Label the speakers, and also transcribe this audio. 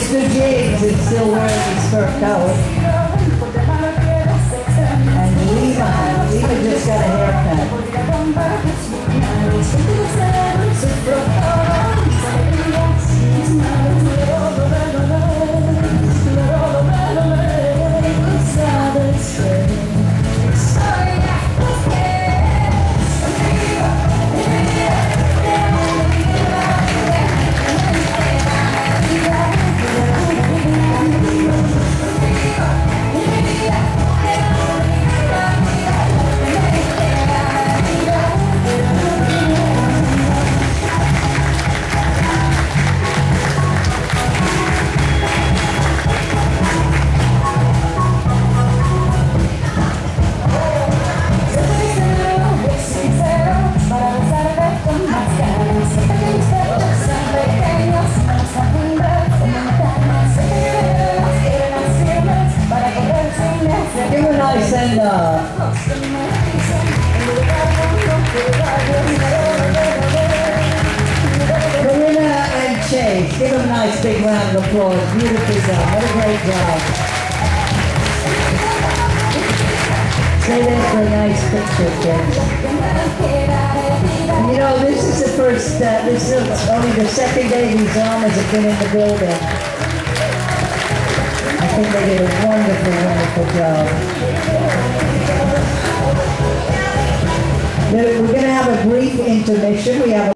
Speaker 1: Mr. James is still wearing his fur coat. And Lima just got a haircut. Give a nice send Corinna and Chase, give them a nice big round of applause. Beautifully done. What a great job. Stay there for a nice picture, kids. And you know, this is the first, this is only the second day these llamas have been in the building. I think they did a wonderful, wonderful job. We're going to have a brief intermission. We have